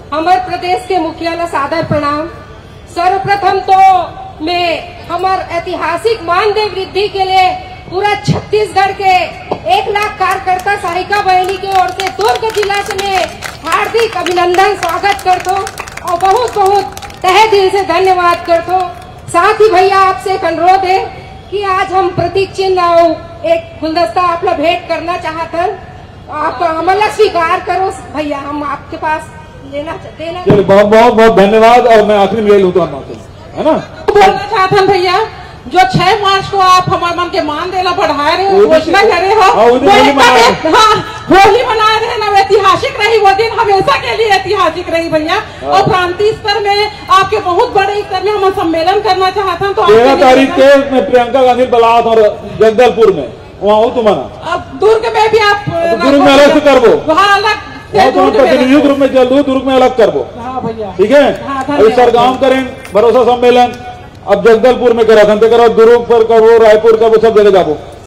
हमारे प्रदेश के मुखिया ला सादर प्रणाम। सर्वप्रथम तो मैं हमार ऐतिहासिक मानदेय वृद्धि के लिए पूरा छत्तीसगढ़ के 1 लाख कार्यकर्ता सहायिका बहनी की ओर से दुर्ग जिला से मैं हार्दिक अभिनंदन स्वागत करता हूँ और बहुत बहुत तहे दिल से धन्यवाद करता हूँ। साथ ही भैया आपसे एक अनुरोध है कि आज हम प्रतीक चिन्ह और एक गुलदस्ता आप लोग भेंट करना चाहते हैं, आप हमारा स्वीकार करो भैया, हम आपके पास देना। चलिए बहुत बहुत बहुत धन्यवाद। और मैं आखिरी में यही लूटा है ना, बोलना चाहते हैं भैया, जो 6 मार्च को आप हमारे मन के मान देना बढ़ा रहे हो, घोषणा करे हो, होली मना रहे ना, ऐतिहासिक रही वो दिन, हमेशा के लिए ऐतिहासिक रही भैया। और प्रांतीय स्तर में आपके बहुत बड़े स्तर में हम सम्मेलन करना चाहते हैं। तो 13 तारीख के मैं प्रियंका गांधी बलात और जगदलपुर में वहाँ हो तुम्हारा। अब दुर्ग में भी आप दुर्ग में अलग से करबो, वहाँ अलग प्रतिनिधि ग्रुप में चल दो, दुर्ग में अलग करबो। हाँ भैया, ठीक है। अभी सरगांव करें भरोसा सम्मेलन, अब जगदलपुर में करा था, करो दुर्ग पर करो, रायपुर करो, सब जगह जाबो।